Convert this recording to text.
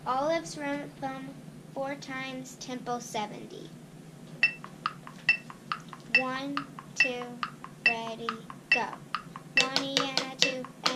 Olive's rhythm 4 times, tempo 70. 1, 2, ready, go. 1 and a 2